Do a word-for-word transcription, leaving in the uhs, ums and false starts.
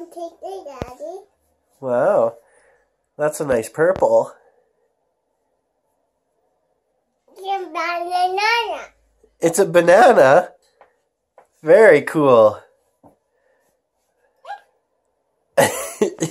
take it, Daddy. Wow. That's a nice purple. It's a banana. It's a banana? Very cool.